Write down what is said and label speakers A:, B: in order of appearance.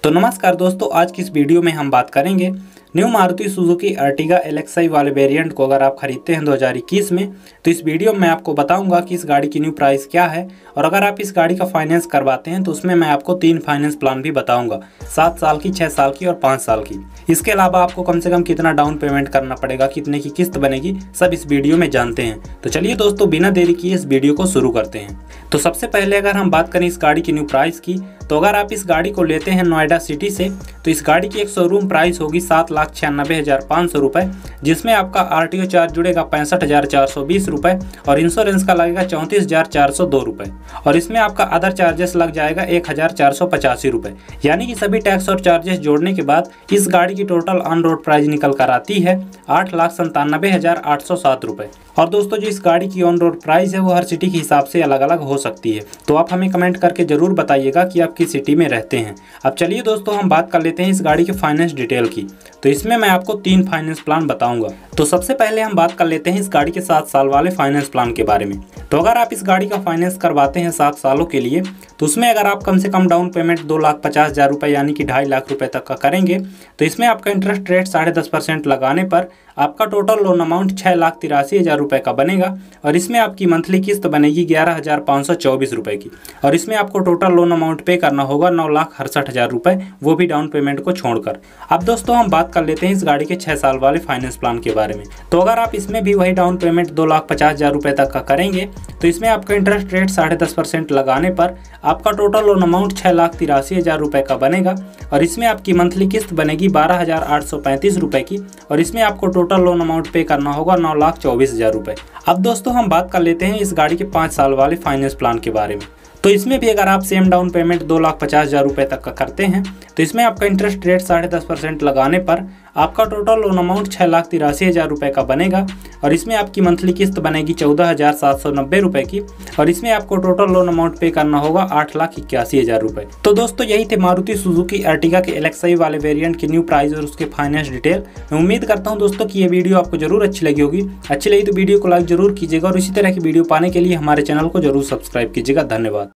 A: तो नमस्कार दोस्तों, आज की इस वीडियो में हम बात करेंगे new Maruti Suzuki Ertiga LXi वाले वेरिएंट को अगर आप खरीदते हैं 2021 में, तो इस वीडियो में मैं आपको बताऊंगा कि इस गाड़ी की न्यू प्राइस क्या है। और अगर आप इस गाड़ी का फाइनेंस करवाते हैं तो उसमें मैं आपको 3 फाइनेंस प्लान भी बताऊंगा, 7 साल की, 6 साल की और 5 साल की। इसके अलावा आपको कम से कम कितना डाउन पेमेंट करना पड़ेगा, कितने की किस्त बनेगी, सब इस वीडियो में जानते हैं। तो चलिए दोस्तों, बिना देरी किए इस वीडियो को शुरू करते हैं। तो सबसे पहले अगर हम बात करें इस गाड़ी की न्यू प्राइस की, तो अगर आप इस गाड़ी को लेते हैं नोएडा सिटी से, तो इस गाड़ी की एक शोरूम प्राइस होगी 7,96,500 रुपये, जिसमें आपका RTO चार्ज जुड़ेगा 65,420 रुपये और इंश्योरेंस का लगेगा 34,402 रुपये और इसमें आपका अदर चार्जेस लग जाएगा 1,485 रुपये। यानी कि सभी टैक्स और चार्जेस जोड़ने के बाद इस गाड़ी की टोटल ऑन रोड प्राइस निकल कर आती है 8,97,807 रुपये। और दोस्तों, जो इस गाड़ी की ऑन रोड प्राइस है वो हर सिटी के हिसाब से अलग अलग हो सकती है, तो आप हमें कमेंट करके जरूर बताइएगा कि आप किस सिटी में रहते हैं। अब चलिए दोस्तों, हम बात कर लेते हैं इस गाड़ी के फाइनेंस डिटेल की। तो इसमें मैं आपको 3 फाइनेंस प्लान बताऊंगा। तो सबसे पहले हम बात कर लेते हैं इस गाड़ी के 7 साल वाले फाइनेंस प्लान के बारे में। तो अगर आप इस गाड़ी का फाइनेंस करवाते हैं 7 सालों के लिए, तो उसमें अगर आप कम से कम डाउन पेमेंट 2,50,000 रुपये यानी कि 2.5 लाख रुपए तक का करेंगे, तो इसमें आपका इंटरेस्ट रेट 10.5% लगाने पर आपका टोटल लोन अमाउंट 6,83,000 रुपये का बनेगा और इसमें आपकी मंथली किस्त बनेगी 11,524 रुपये की और इसमें आपको टोटल लोन अमाउंट पे करना होगा 9,68,000 रुपये, वो भी डाउन पेमेंट को छोड़कर। अब दोस्तों, हम बात कर लेते हैं इस गाड़ी के 6 साल वाले फाइनेंस प्लान के बारे में। तो अगर आप इसमें भी वही डाउन पेमेंट 2,50,000 रुपये तक का करेंगे, तो इसमें आपका इंटरेस्ट रेट 10.5% लगाने पर आपका टोटल लोन अमाउंट 6,83,000 रुपये का बनेगा और इसमें आपकी मंथली किस्त बनेगी 12,835 रुपये की और इसमें आपको टोटल लोन अमाउंट पे करना होगा 9,24,000 रुपये। अब दोस्तों, हम बात कर लेते हैं इस गाड़ी के 5 साल वाले फाइनेंस प्लान के बारे में। तो इसमें भी अगर आप सेम डाउन पेमेंट 2,50,000 रुपये तक का करते हैं, तो इसमें आपका इंटरेस्ट रेट 10.5% लगाने पर आपका टोटल लोन अमाउंट 6,83,000 रुपये का बनेगा और इसमें आपकी मंथली किस्त बनेगी 14,790 रुपये की और इसमें आपको टोटल लोन अमाउंट पे करना होगा 8,81,000 रुपये। तो दोस्तों, यही थे मारुति सुजुकी अर्टिगा के LXi वाले वेरिएंट की न्यू प्राइस और उसके फाइनेंस डिटेल। मैं उम्मीद करता हूं दोस्तों कि ये वीडियो आपको जरूर अच्छी लगी होगी। अच्छी लगी तो वीडियो को लाइक जरूर कीजिएगा और इसी तरह की वीडियो पाने के लिए हमारे चैनल को जरूर सब्सक्राइब कीजिएगा। धन्यवाद।